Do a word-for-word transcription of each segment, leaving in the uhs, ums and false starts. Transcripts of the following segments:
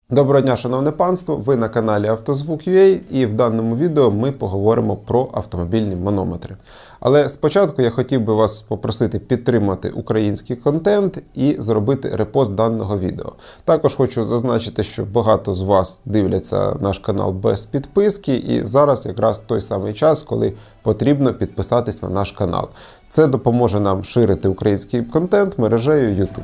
Доброго дня, шановне панство! Ви на каналі Автозвук.ua, і в даному відео ми поговоримо про автомобільні манометри. Але спочатку я хотів би вас попросити підтримати український контент і зробити репост даного відео. Також хочу зазначити, що багато з вас дивляться наш канал без підписки, і зараз якраз той самий час, коли потрібно підписатись на наш канал. Це допоможе нам ширити український контент мережею YouTube.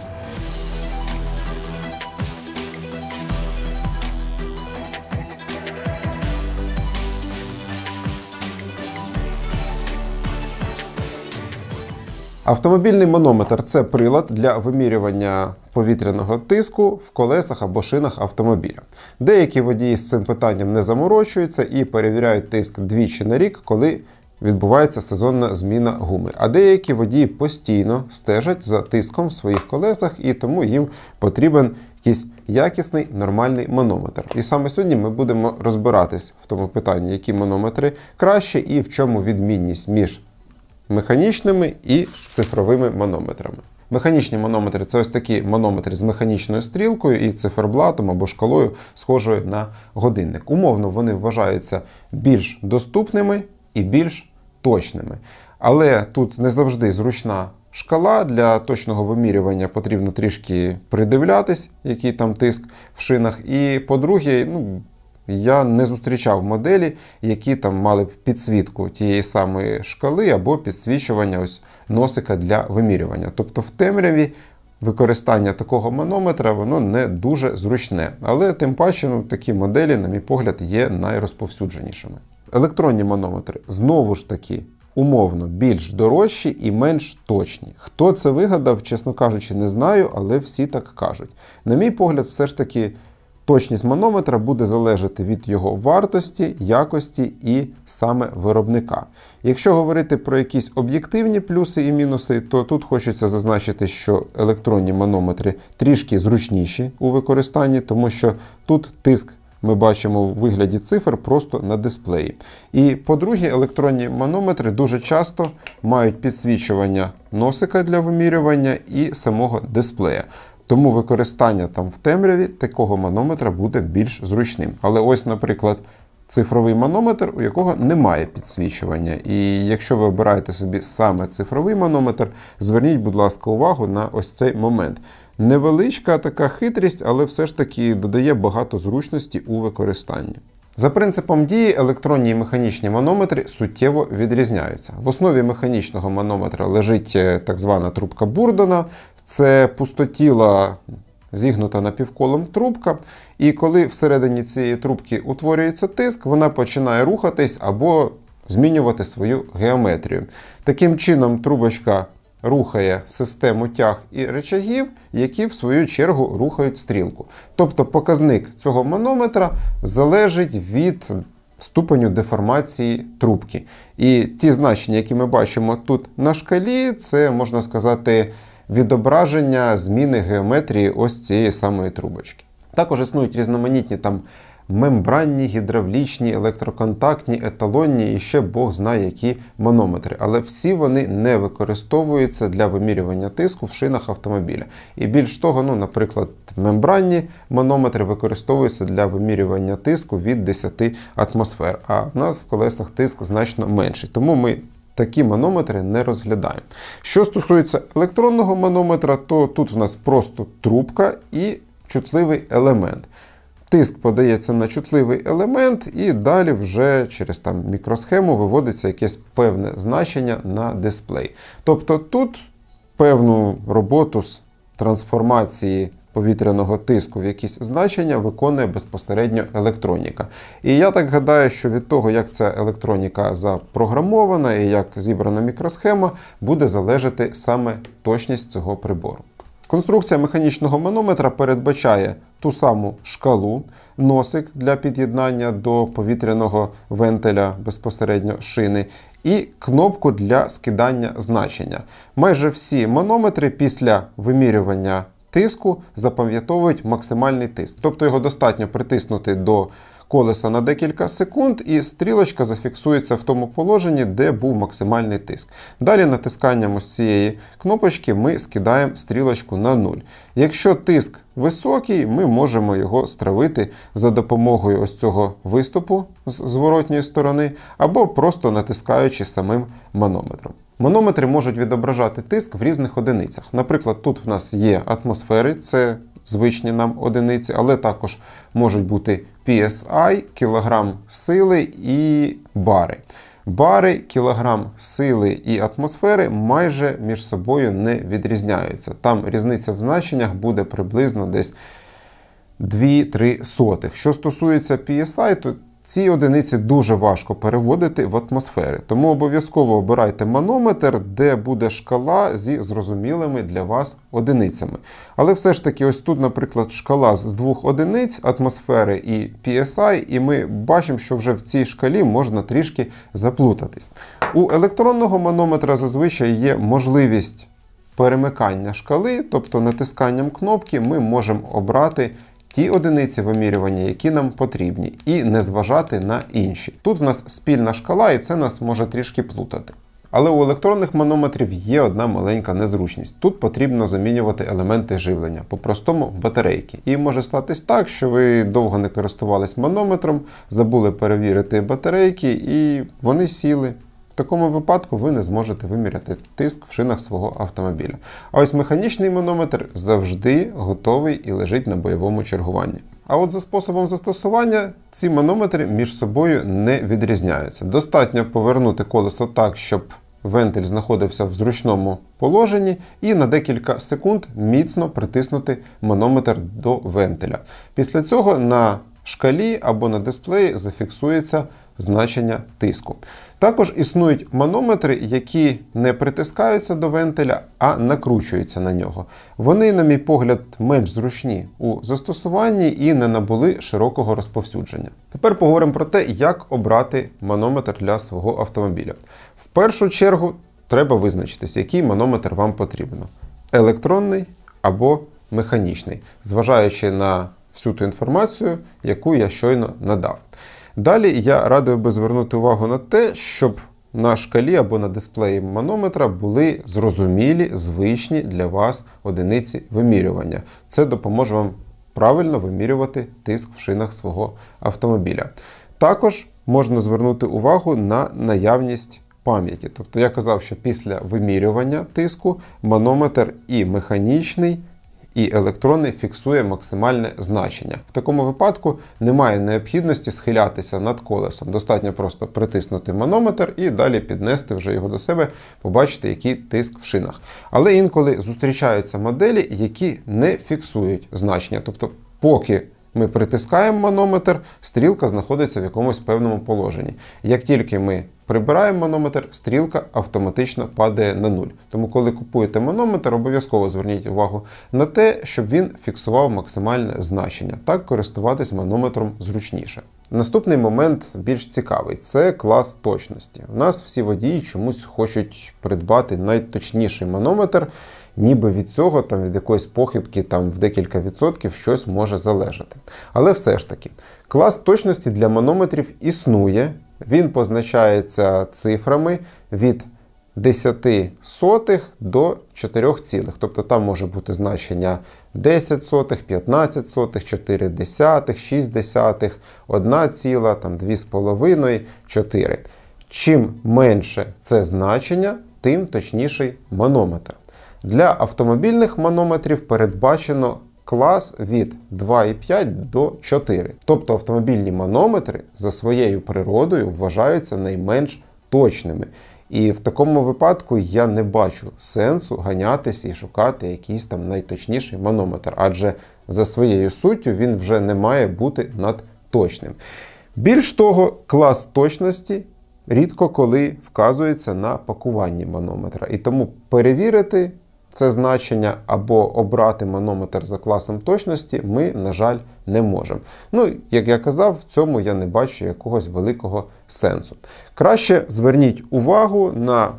Автомобільний манометр – це прилад для вимірювання повітряного тиску в колесах або шинах автомобіля. Деякі водії з цим питанням не заморочуються і перевіряють тиск двічі на рік, коли відбувається сезонна зміна гуми. А деякі водії постійно стежать за тиском в своїх колесах, і тому їм потрібен якийсь якісний, нормальний манометр. І саме сьогодні ми будемо розбиратись в тому питанні, які манометри краще і в чому відмінність між механічними і цифровими манометрами. Механічні манометри – це ось такі манометри з механічною стрілкою і циферблатом або шкалою, схожою на годинник. Умовно вони вважаються більш доступними і більш точними. Але тут не завжди зручна шкала. Для точного вимірювання потрібно трішки придивлятись, який там тиск в шинах. І по-друге, ну, я не зустрічав моделі, які там мали б підсвітку тієї самої шкали або підсвічування ось носика для вимірювання. Тобто в темряві використання такого манометра воно не дуже зручне. Але тим паче ну, такі моделі, на мій погляд, є найрозповсюдженішими. Електронні манометри знову ж таки умовно більш дорожчі і менш точні. Хто це вигадав, чесно кажучи, не знаю, але всі так кажуть. На мій погляд, все ж таки точність манометра буде залежати від його вартості, якості і саме виробника. Якщо говорити про якісь об'єктивні плюси і мінуси, то тут хочеться зазначити, що електронні манометри трішки зручніші у використанні, тому що тут тиск ми бачимо у вигляді цифр просто на дисплеї. І по-друге, електронні манометри дуже часто мають підсвічування носика для вимірювання і самого дисплея. Тому використання там в темряві такого манометра буде більш зручним. Але ось, наприклад, цифровий манометр, у якого немає підсвічування. І якщо ви обираєте собі саме цифровий манометр, зверніть, будь ласка, увагу на ось цей момент. Невеличка така хитрість, але все ж таки додає багато зручності у використанні. За принципом дії електронні і механічні манометри суттєво відрізняються. В основі механічного манометра лежить так звана трубка Бурдона. Це пустотіла, зігнута напівколом трубка, і коли всередині цієї трубки утворюється тиск, вона починає рухатись або змінювати свою геометрію. Таким чином трубочка рухає систему тяг і рычагів, які в свою чергу рухають стрілку. Тобто показник цього манометра залежить від ступеню деформації трубки. І ті значення, які ми бачимо тут на шкалі, це, можна сказати, відображення зміни геометрії ось цієї самої трубочки. Також існують різноманітні там мембранні, гідравлічні, електроконтактні, еталонні і ще Бог знає які манометри. Але всі вони не використовуються для вимірювання тиску в шинах автомобіля. І більш того, ну, наприклад, мембранні манометри використовуються для вимірювання тиску від десяти атмосфер. А в нас в колесах тиск значно менший. Тому ми такі манометри не розглядаємо. Що стосується електронного манометра, то тут в нас просто трубка і чутливий елемент. Тиск подається на чутливий елемент і далі вже через там мікросхему виводиться якесь певне значення на дисплей. Тобто тут певну роботу з трансформації повітряного тиску в якісь значення виконує безпосередньо електроніка. І я так гадаю, що від того, як ця електроніка запрограмована і як зібрана мікросхема, буде залежати саме точність цього прибору. Конструкція механічного манометра передбачає ту саму шкалу, носик для під'єднання до повітряного вентиля безпосередньо шини і кнопку для скидання значення. Майже всі манометри після вимірювання тиску запам'ятовують максимальний тиск. Тобто його достатньо притиснути до колеса на декілька секунд, і стрілочка зафіксується в тому положенні, де був максимальний тиск. Далі натисканням ось цієї кнопочки ми скидаємо стрілочку на нуль. Якщо тиск високий, ми можемо його стравити за допомогою ось цього виступу з зворотньої сторони, або просто натискаючи самим манометром. Манометри можуть відображати тиск в різних одиницях. Наприклад, тут в нас є атмосфери, це звичні нам одиниці, але також можуть бути пі ес ай, кілограм сили і бари. Бари, кілограм сили і атмосфери майже між собою не відрізняються. Там різниця в значеннях буде приблизно десь дві-три сотих. Що стосується пі ес ай, то ці одиниці дуже важко переводити в атмосфери. Тому обов'язково обирайте манометр, де буде шкала зі зрозумілими для вас одиницями. Але все ж таки, ось тут, наприклад, шкала з двох одиниць, атмосфери і пі ес ай, і ми бачимо, що вже в цій шкалі можна трішки заплутатись. У електронного манометра зазвичай є можливість перемикання шкали, тобто натисканням кнопки ми можемо обрати ті одиниці вимірювання, які нам потрібні, і не зважати на інші. Тут в нас спільна шкала, і це нас може трішки плутати. Але у електронних манометрів є одна маленька незручність. Тут потрібно замінювати елементи живлення, по-простому батарейки. І може статись так, що ви довго не користувались манометром, забули перевірити батарейки, і вони сіли. В такому випадку ви не зможете виміряти тиск в шинах свого автомобіля. А ось механічний манометр завжди готовий і лежить на бойовому чергуванні. А от за способом застосування ці манометри між собою не відрізняються. Достатньо повернути колесо так, щоб вентиль знаходився в зручному положенні, і на декілька секунд міцно притиснути манометр до вентиля. Після цього на шкалі або на дисплеї зафіксується значення тиску. Також існують манометри, які не притискаються до вентиля, а накручуються на нього. Вони, на мій погляд, менш зручні у застосуванні і не набули широкого розповсюдження. Тепер поговоримо про те, як обрати манометр для свого автомобіля. В першу чергу треба визначитись, який манометр вам потрібен. Електронний або механічний, зважаючи на всю ту інформацію, яку я щойно надав. Далі я радив би звернути увагу на те, щоб на шкалі або на дисплеї манометра були зрозумілі, звичні для вас одиниці вимірювання. Це допоможе вам правильно вимірювати тиск в шинах свого автомобіля. Також можна звернути увагу на наявність пам'яті. Тобто я казав, що після вимірювання тиску манометр і механічний, і електронний фіксує максимальне значення. В такому випадку немає необхідності схилятися над колесом. Достатньо просто притиснути манометр і далі піднести вже його до себе, побачити, який тиск в шинах. Але інколи зустрічаються моделі, які не фіксують значення. Тобто, поки ми притискаємо манометр, стрілка знаходиться в якомусь певному положенні. Як тільки ми прибираємо манометр, стрілка автоматично падає на нуль. Тому, коли купуєте манометр, обов'язково зверніть увагу на те, щоб він фіксував максимальне значення. Так користуватись манометром зручніше. Наступний момент більш цікавий – це клас точності. У нас всі водії чомусь хочуть придбати найточніший манометр, ніби від цього, там, від якоїсь похибки там, в декілька відсотків щось може залежати. Але все ж таки, клас точності для манометрів існує. Він позначається цифрами від десяти сотих до чотирьох цілих. Тобто там може бути значення десять сотих, п'ятнадцять сотих, чотири десятих, шість десятих, одна ціла, там дві з половиною, чотири. Чим менше це значення, тим точніший манометр. Для автомобільних манометрів передбачено клас від два і п'ять до чотири. Тобто автомобільні манометри за своєю природою вважаються найменш точними. І в такому випадку я не бачу сенсу ганятися і шукати якийсь там найточніший манометр, адже за своєю суттю він вже не має бути надточним. Більш того, клас точності рідко коли вказується на пакуванні манометра. І тому перевірити це значення або обрати манометр за класом точності ми, на жаль, не можемо. Ну, як я казав, в цьому я не бачу якогось великого сенсу. Краще зверніть увагу на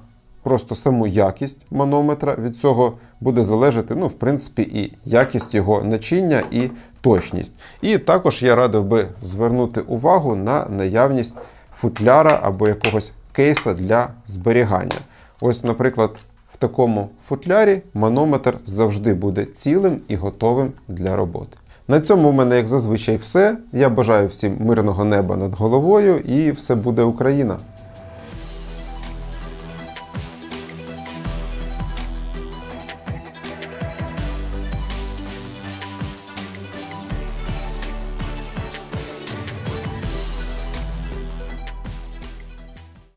просто саму якість манометра. Від цього буде залежати, ну, в принципі, і якість його начиння, і точність. І також я радив би звернути увагу на наявність футляра або якогось кейса для зберігання. Ось, наприклад, в такому футлярі манометр завжди буде цілим і готовим для роботи. На цьому в мене, як зазвичай, все. Я бажаю всім мирного неба над головою, і все буде Україна!